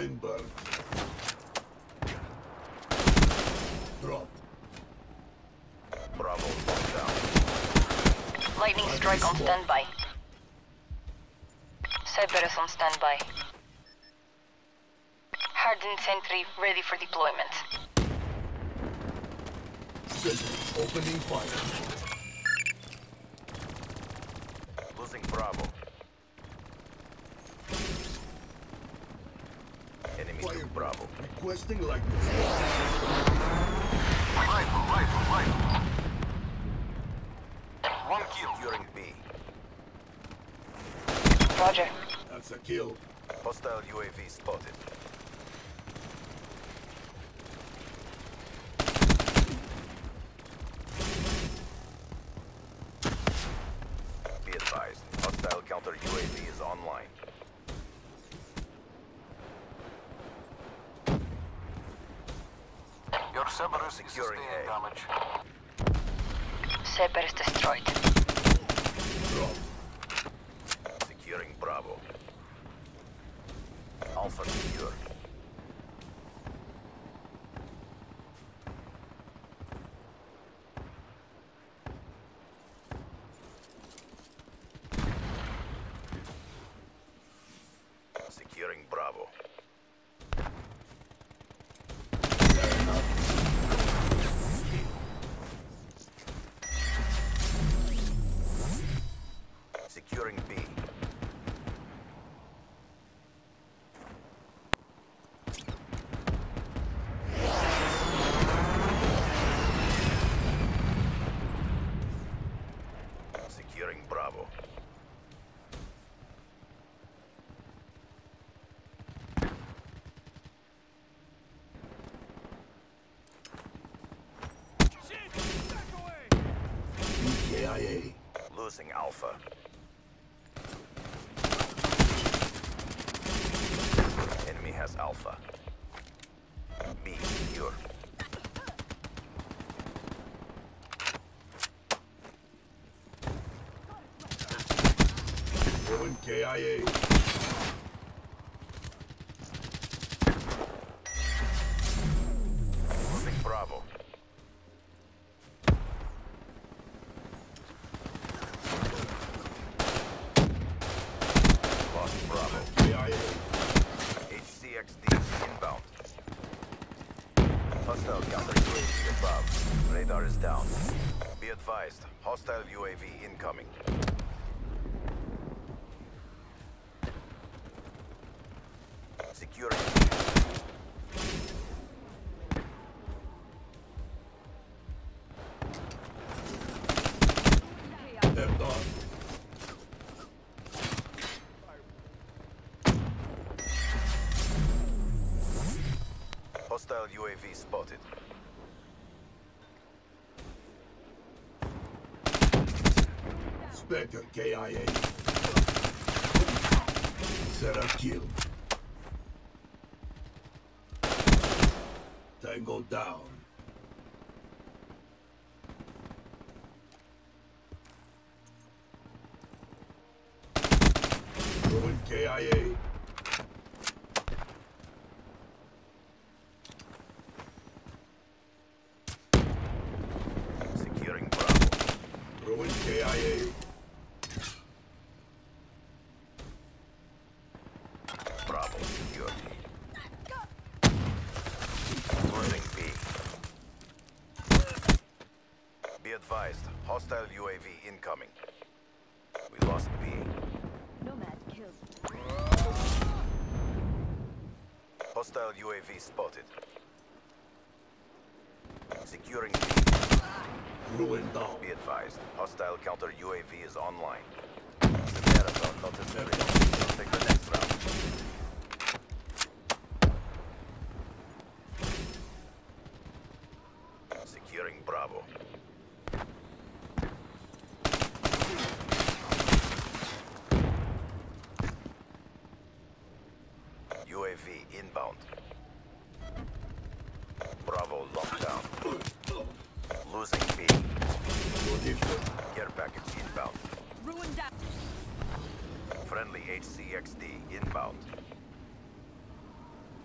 Greenberg. Drop. Bravo, down. Lightning strike on standby. Cerberus on standby. Hardened sentry ready for deployment. Sentry opening fire. Losing Bravo. Enemy Fire took Bravo. Requesting likeness. Rifle. One kill. Securing B. Roger. That's a kill. Hostile UAV spotted. Be advised, hostile counter UAV is online. Your Cerberus is Securing sustaining A. damage. Cerberus destroyed. Drop. Securing Bravo. Alpha secure. Securing Bravo. Securing B. Securing Bravo. KIA. Losing Alpha. Enemy has Alpha. B secure. Going KIA. Losing Bravo. Lost Bravo. KIA. HCXD inbound. Hostile counter UAV above. Radar is down. Be advised, hostile UAV incoming. Securing. They're done. Hostile UAV spotted. Spectre KIA. Set a kill. Tango down. Going KIA. Securing Bravo. Throwing KIA. Bravo secure. Losing B. Be advised, hostile UAV incoming. We lost B. Nomad killed. Hostile UAV spotted. Securing B. Ruin down. Be advised, hostile counter UAV is online. The marathon not as serious. Take the next round. Securing Bravo. UAV inbound. Bravo lockdown. Losing B. Care package inbound. Ruined that. Friendly HCXD inbound.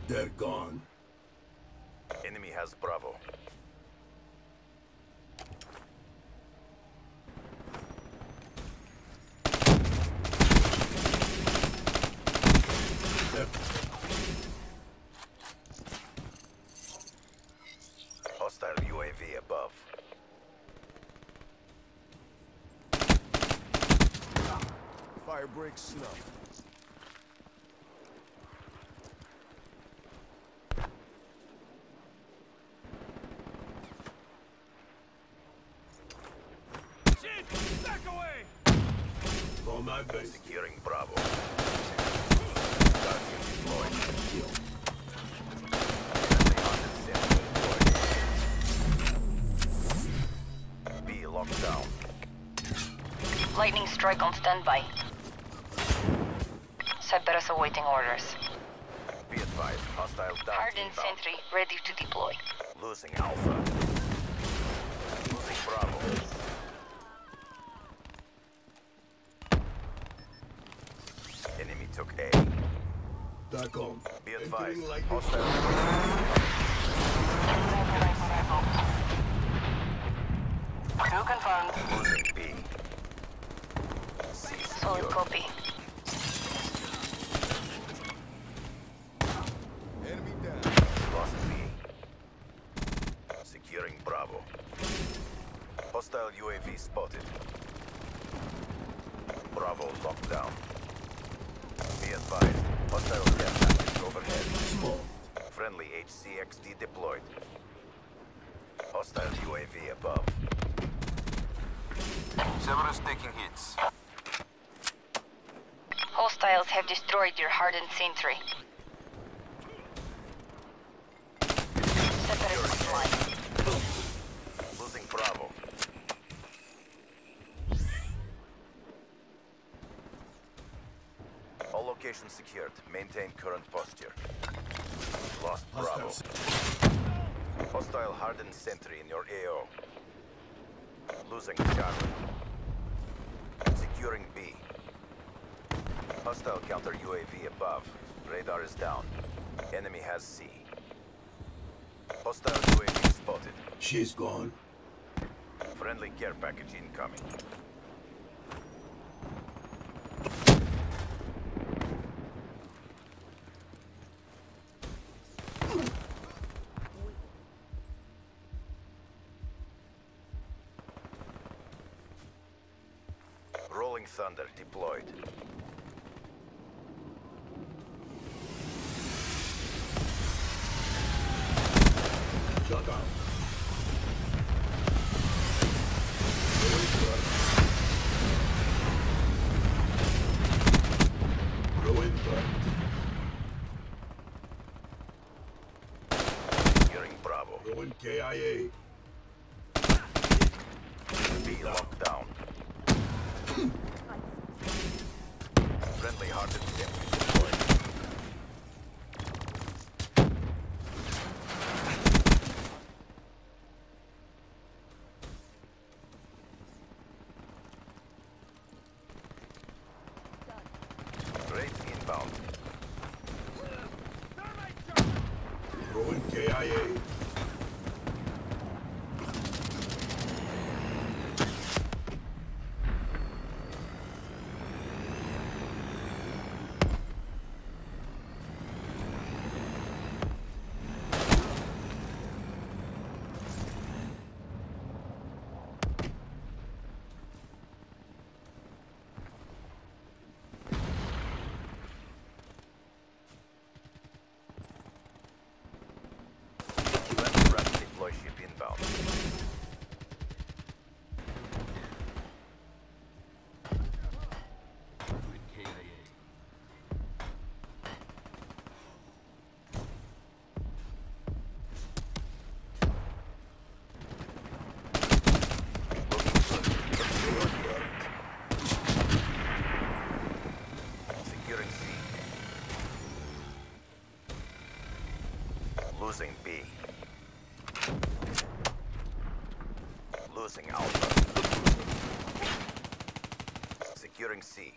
They're gone. Enemy has Bravo. Hostile UAV above. Fire break snuff. On my base. Securing Bravo. Guardian deployed. Friendly hunted sentry deployed. B locked down. Lightning strike on standby. Cerberus awaiting orders. Be advised, hostile down. Hardened sentry ready to deploy. Losing Alpha. Losing Bravo. Enemy took A. TACOM. Be advised, Entering like hostile. Crew confirmed. Losing B. C Solid secure. copy. Enemy down. Lost B. Securing Bravo. Hostile UAV spotted. Bravo locked down. Be advised, hostile care package overhead. Small. Friendly HCXD deployed. Hostile UAV above. Cerberus taking hits. Hostiles have destroyed your hardened sentry. Cerberus online. Losing Bravo. All locations secured. Maintain current posture. Lost Bravo. Hostile hardened sentry in your AO. Losing Charlie. Securing B. Hostile counter UAV above. Radar is down. Enemy has C. Hostile UAV spotted. She's gone. Friendly care package incoming. Rolling Thunder deployed. Shut down. Ruin burnt. Securing Bravo. Ruin KIA. B locked down. Friendly hardened sentry deployed. Raid inbound. Ruin KIA. Friendly rapid deploy ship inbound. Securing C. Losing B. Losing Alpha. Securing C.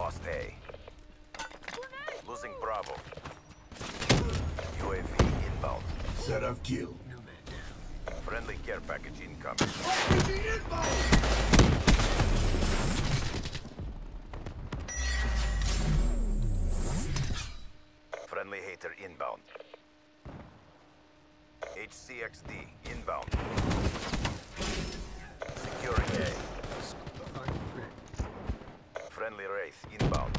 lost A. Losing Bravo. UAV inbound. Set of kill. Friendly care package incoming. Friendly hater inbound. HCXD inbound. Securing A. Friendly Wraith inbound.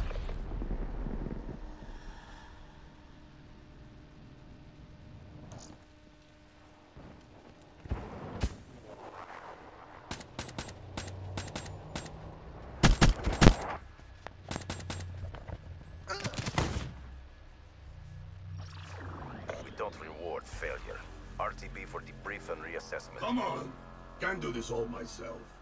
We don't reward failure. RTB for debrief and reassessment. Come on. Can't do this all myself.